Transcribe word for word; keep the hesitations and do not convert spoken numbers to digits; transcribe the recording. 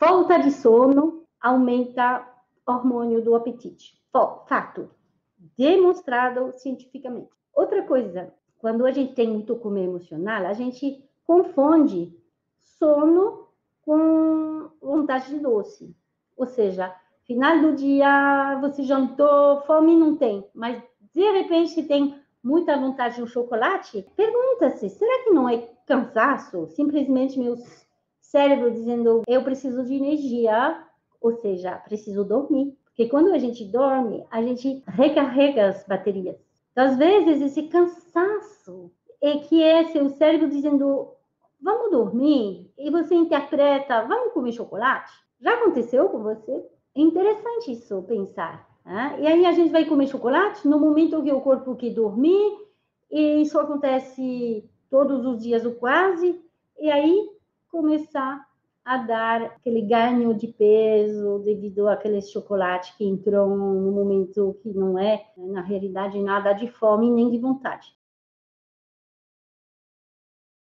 falta de sono aumenta o hormônio do apetite. Fato, demonstrado cientificamente. Outra coisa, quando a gente tem muito comer emocional, a gente confunde sono com vontade de doce. Ou seja, final do dia você jantou, fome não tem, mas de repente tem muita vontade de um chocolate. Pergunta-se, será que não é cansaço? Simplesmente meu cérebro dizendo, eu preciso de energia, ou seja, preciso dormir. Porque quando a gente dorme, a gente recarrega as baterias. Então, às vezes, esse cansaço é que é seu cérebro dizendo, vamos dormir, e você interpreta, vamos comer chocolate? Já aconteceu com você? É interessante isso, pensar. Né? E aí a gente vai comer chocolate no momento que o corpo quer dormir, e isso acontece todos os dias ou quase, e aí começar a dar aquele ganho de peso devido àquele chocolate que entrou no momento que não é, na realidade, nada de fome nem de vontade.